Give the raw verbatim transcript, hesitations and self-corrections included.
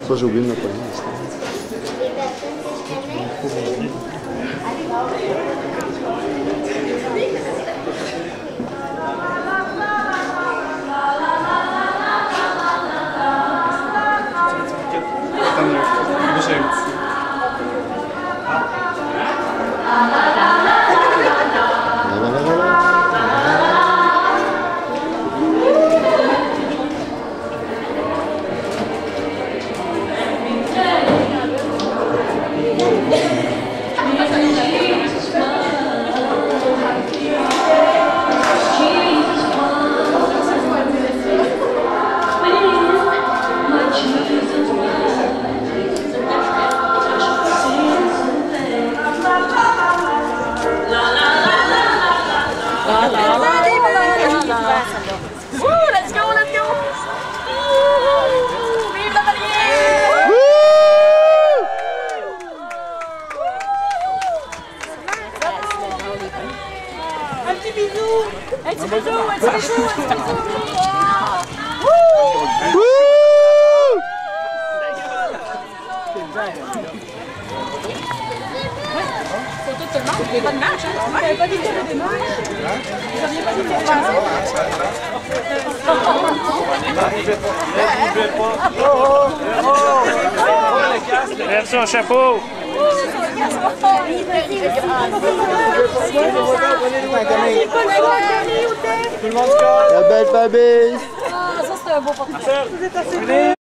Ça, j'ai oublié de me poigner. Un petit bisou, un petit bisou, un petit bisou, un petit bisou. Photo de tout le monde, pas de match, hein? Vous n'avez pas dit qu'il y avait des matchs? Vous n'aviez pas dit qu'il y avait des matchs? Lève son chapeau! La belle famille! Ah, ça c'est un beau portrait.